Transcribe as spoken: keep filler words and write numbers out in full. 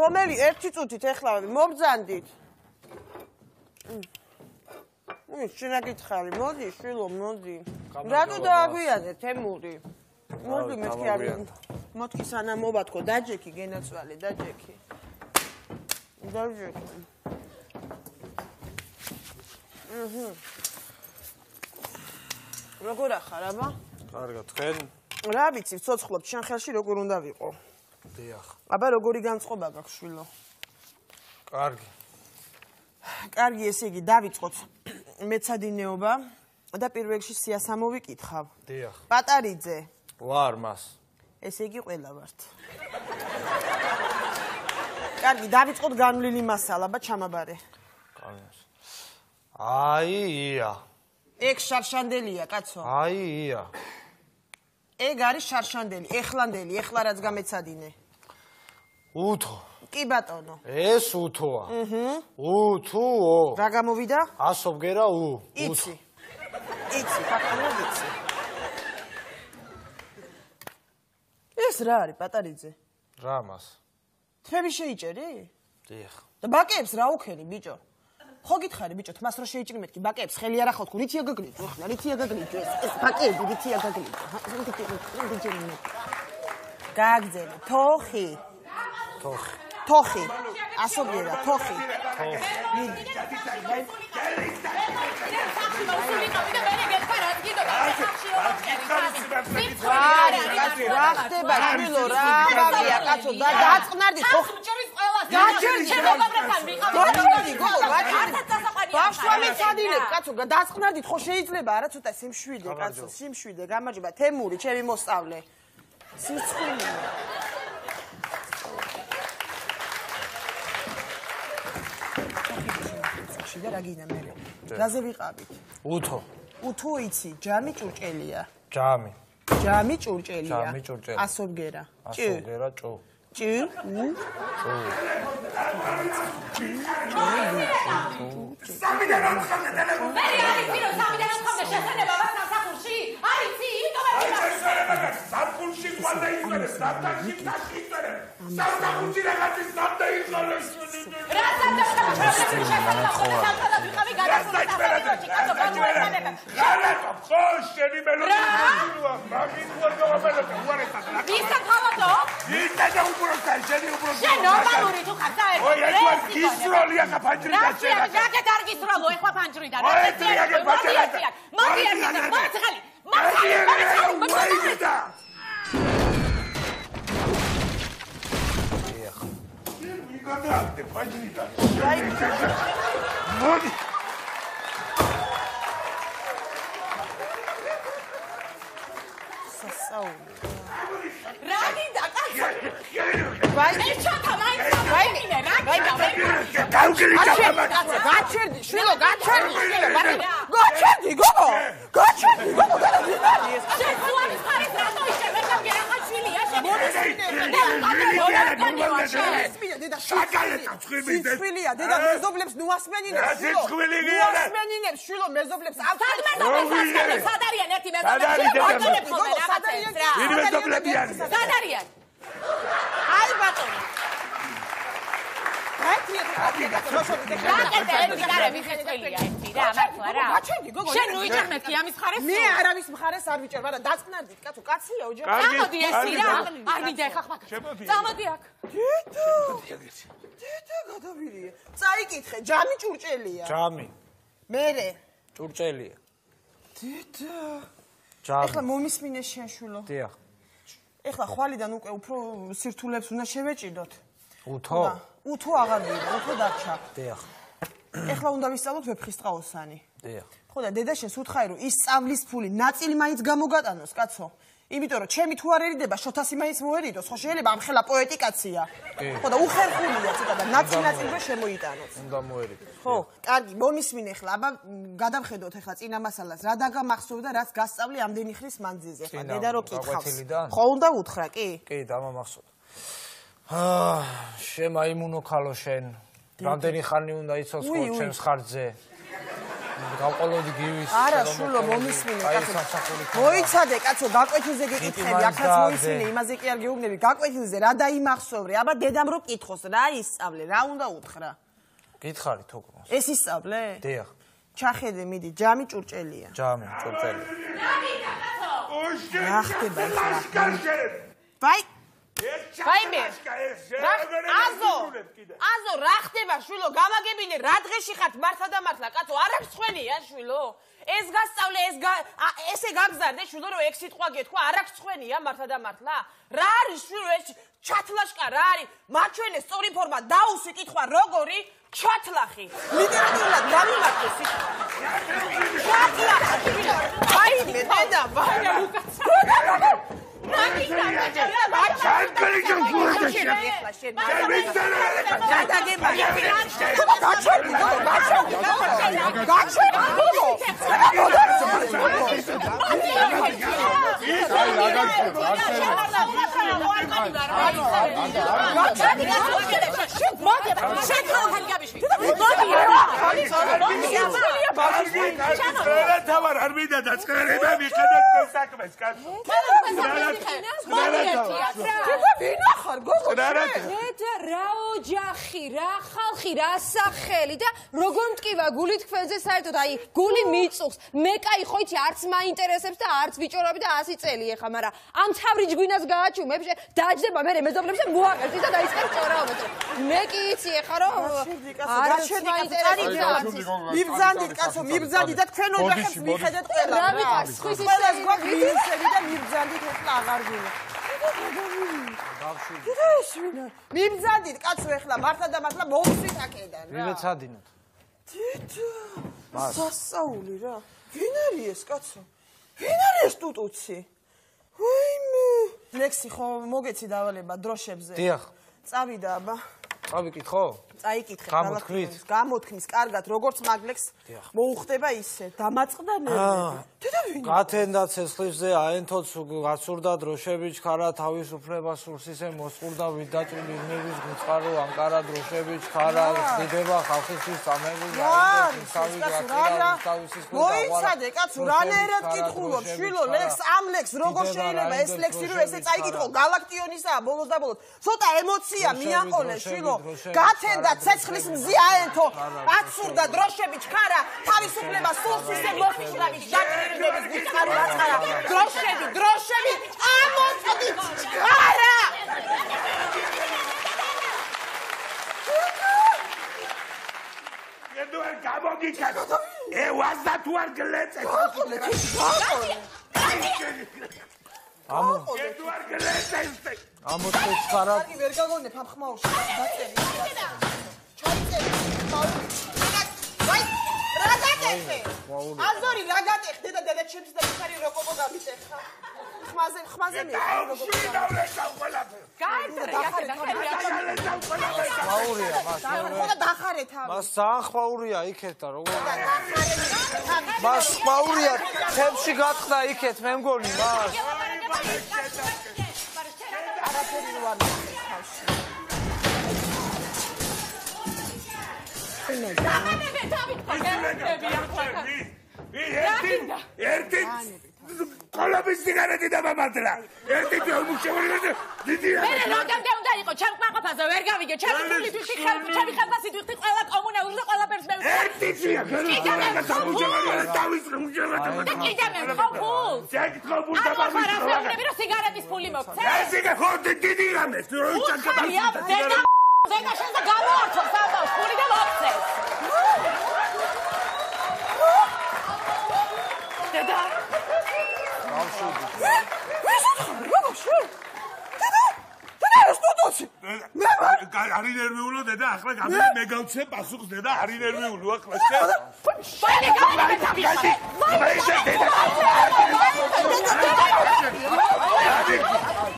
რომელი ერთი წუთით ეხლა მობძანდით. მის შენა გითხარი, მოდი, შვილო, მოდი. რატო დააგვიანე, თემური? მოდი მეთქი არ მეთქი სანამ მოვათქო, დაჯექი გენაცვალე, დაჯექი. დაჯექი. აჰა. როგორ ახარ, აბა? კარგად, თქვენ? რა ვიცი, ვცოცხლობ, შენ ხელში როგორ უნდა ვიყო? დიახ. აბა როგორი განწყობა გაქვს, შვილო? კარგი. კარგი, ესე იგი, დავიწყოთ მეცადინეობა და პირველ რიგში სიას ამოვიკითხავ. დიახ. პატარიძე. ვარ მას. ესე იგი, ყველა ვართ. კარგი, დავიწყოთ განვლილი მასალა, აბა ჩამაბარე. კარგი. აი, ია. ეგ შარშანდელია, კაცო. აი, ია. ეგ არის შარშანდელი, ეხლანდელი, ეხლა რაც გამეცადინე. უთო. კი ბატონო. ეს უთოა. აჰა. უთუო. რა გამოვიდა? ასობგერა უ. იცი. იცი, ფაქტობრივად იცი. ეს რა არის, პატარიძე? რა მას? თმები შეიჭერი? დიახ. და ბაკეებს რა უქენი, ბიჭო? ხო გითხარი, ბიჭო, თმას რო შეიჭრი მეთქი, ბაკეებს ხელი არ ახავთ, რითია გაგლიჯო, ახლა რითია გაგლიჯო ეს, ეს ბაკეები რითია გაგლიჯო? გააგზელე, თოხი. თოხი. თოხი. ასობიერა, თოხი. თოხი. რა ხდება, შვილო, რა ამბავია, კაცო, და დაწყნარდი, ხო? გაჩერდი, გაჩერდი, გოგო, გაჩერდი. ბავშვა მეცადინებ, კაცო, დაწყნარდით, ხო შეიძლება არა ცოტა სიმშვიდე, კაცო, სიმშვიდე, გამარჯობა, თემური, ჩემი მოსწავლე. სიცხვილია. და რა გინდა მე? რაზე ვიყავით? უთო. უთო იცი, ჯამი ჭურჭელია. ჯამი. ჯამი ჭურჭელია. ჯამი ჭურჭელი. ასობგერა. ასობგერა ჭუ. ჭი, უ. ჭუ. სამიდან ოთხამდე ტელეფონი. მე არის ვირო სამიდან ოთხამდე შესანება სამსახურში? არიცი, იტოვე ვირო. სამსახურში ყვალდა იყერე, სამსახურში ტაში იყერე. სამსახურში რაღაცი სამდა იყერე. რა სამსახურში შესანება? სამსახურში გადასული სამსახურში. ხალხო, ხო, შენი მელოდია. მაგის ვარდოვაბელა, უარესა. ვისა თავადო? ვისა და უბრალოდ შენი უბრალოდ. შენ ნორმალური თუ ხარ საერთოდ? ой, ეს ვარ გისროლია კაფანჯრიდან შეერა. რა გეთ არ გისროლო, ეხლა ფანჯრიდან. ой, ეს რიგე ბაჭელა. მოდი არ გიწევ, მოდი ხალი. მოდი ვაიდა. ეხ. მიგადაახტე ფანჯრიდან. მოდი. სასაული. რა გინდა კაცო? ვაი, ეჩოთა მაინც ვაინე, რა გინდა? გავგილი კაცო, გაჩერდი, შვილო, გაჩერდი, შვილო, გაჩერდი, გოგო, გაჩერდი, გოგო, გადაგინარი ეს. შენ სუანის ხარეს რატო ისე ვერ გავგერა ხაშვილია, შენ შაკალეტა ცხვირი ცხვილია, დედა მეზობლებს ნუ ასმენინებს, შვილო. ნუ ასმენინებს, შვილო, მეზობლებს სად მეზობლებს სად არიან ერთი მეზობლები? გოგო, სად არიან? ვინ მეზობლები არის? სად არიან? აი ბატონო. რაიქნია რაკეტა ერთი გარე ვიხეცველია ერთი რა მართლა რა. გაჩერდი გოგო. შენ ნუ იჭერ მეთქი ამის ხარეს? მე არავის მხარეს არ ვიჭერ, მაგრამ დაწყნარდით, კაცო, კაცია ოჯახი. წამოდი ესი რა. არ მინდა ეხა ხმა. წამოდი აქ. დედა. დედა გადავირიე. წაიკითხე, ჯამი ჭურჭელია. ჯამი. მერე. ჭურჭელია. დედა. ჯამი. ეხლა მომისმინე შენშვილო. დიახ. ეხლა ხვალიდან უკვე უფრო სირთულებს უნდა შევეჭიდოთ. უთო? უთო აღარ ვიდა, უთო დარჩა. დიახ. ეხლა უნდა ვისწავლოთ ვეფხისტყაოსანი. დიახ. ხო და დედა შენ სუთხარი რომ ის სწავლის ფული ნაწილი მაინც გამოგატანოს, კაცო. იმიტომ რომ ჩემი თუ არერიდება, შოთასი მაინც მოერიდოს, ხო შეიძლება ამ ხელა პოეტიკაცია. ხო და უხერხულია ცოტა და ნაწილ-ნაწილ რო შემოიტანოს. უნდა მოერიდოს. ხო, კარგი, მომისმინე ახლა, აბა გადავხედოთ ახლა წინა მასალას, რა დაგამახსოვდა, რაც გასწავლე ამდენი ხნის მანძილზე, ხო, დედა რო კითხავს. ხო, უნდა უთხრა, კი? კი, დამამახსოვდა. აა, შემაიმუნო ქალო შენ. რამდენი ხანი უნდა იცოს ხო ჩემს ხარჯზე? გავყოლოდი გივის. არა, შულო, მომისმინე, კაცო. მოიცადე, კაცო, გაკვეთილზე გეკითხები, აქაც მოისმინე, იმაზე კი არ გეუბნები. გაკვეთილზე რა დაიმახსოვრე? აბა დედამ რო კითხოს, რა ისწავლე, რა უნდა უთხრა? გითხარი თუქო. ეს ისწავლე? დიახ. ჩახედე, მიდი, ჯამი ჭურჭელია. ჯამი, ჭურჭელი. რა ხდება ახლა? ვაი ვაიმე აზო აზო რა ხდება შვილო გამაგებინე რა დღეში ხართ მართა და მართლა კაცო არ აქვს ხვენია შვილო ეს გასწავლე ეს ესე გაგზარდე შვილო რომ ექვსი სიტყვა გეთქვა არ აქვს ხვენია მართა და მართლა რა არის შვილო ეს ჩათლაშკა რა არის მაჩვენე სწორი ფორმა დაუსი კითხვა როგორი ჩათლახი ლიტერატურულად გამიმართე სიტყვა ჩათლახი ვაიმე დედა ვაიმე უკაცრავ რა ოჯახი, რა ხალხი, რა სახელი და როგორ მტკივა გული თქვენზე საერთოდ აი გული მიწუხს მე კაი ხო იცი არც მაინტერესებს და არც ვიჭორები და ასი წელი ეხა მაგრამ ამ თავრიჯ გვინას გააჩუმებ დაჯდება მე მეზობლებს და მოაყევს და დაიწყებს ჭორაობა მე კი იცი ეხა რომ არც მაინტერესებს მიბრძანდით კაცო მიბრძანდით და თქვენ ოჯახებს მიხედეთ ყველა რა ვიყავს ხვის ყველას გვაქვს მისები და მიბრძანდით ეხლა აღარ გინდა მიბრძანდით კაცო ეხლა მართა და მართლა მოვსვით აქედან რა მივეცადინოთ დედა სასაული რა ვინ არის ეს კაცო ვინ არის ეს ტუტუცი ვაიმე ლექსი ხო მოგეცი დავალება დროშებზე დიახ წავიდა აბა წავიკითხო წაიკითხე გამოთქვით გამოთქმის კარგად როგორც მაგლექს მოუხდება ისე დამაწყდა ნერვები დედა ვინ გათენდა ცეცხლებზე აენთოც გაცურდა დროშები ჩქარა თავისუფლება სურს ისე მოსყურდა ვიდაჭრილი ნების გუწყარო ანკარა დროშები ჩქარა ხდება ხალხისთვის წამებული მოიცადე კაცო რანაირად კითხულობ შვილო ლექს ამ ლექს როგორ შეიძლება ეს ლექსი რომ ესე წაიკითხო galaktionisაა ბოლოს და ბოლოს ცოტა ემოცია მიაყოლე შვილო გათენდა ცეცხლის მზი აენთო აცურდა დროშები ჩქარა თავისუფლება სულს ისე მოფიშრავი დაჭრილების გუწყარო აწყარა დროშები დროშები ამოწოდი ჩქარა Edu el cabo gikano. E wazda tu ar gletse. ამო Edu ar gletse este. ამო ჩქარა კი ვერ გაგონებ ამ ხმაურში დაწერი ჩაიწერი ვაი რა დაგეთე აზორი რა გატეხდე და დედა ჩემს და მიხარი როკოკო გამიტეხა ხმაზე ხმაზე მიხარი როკოკო ხაურია მას ხოდა დახარე თავი მას ძალიან ხაურია იქეთ და როგორ მას ხაურია თემში გატყდა იქეთ მე მგონი მას არაფერი რო არ თავში ერთი კოლაბის სიგარეტი დამამატლა. ერთი თემუშეველი დიდი მე რამდენი უნდა იყო ჩამყაყოფაზე ვერ გავიგე ჩემი ფული თვითი ხალხი ჩემი ხალხი თვითი ყველა კომუნა უნდა ყველა პერსპექტივა ერთი ცია გერმანია თამუშეველი თავის ხმუშეველი და კიდე მე ხო ფულს შეკითხო ფულს და არა ფარაფები რომ სიგარეტის ფული მოგცე ეს იგი ხო დიდი რამეს რო იცანკა ზედა ზედა შენზე გამოართო საბავს ფული და მოგცე დედა არის ნერვიულო დედა ახლა გამი მე გავცე პასუხს დედა არის ნერვიულო ახლა შენ ვაი გამი თავი ვაი დედა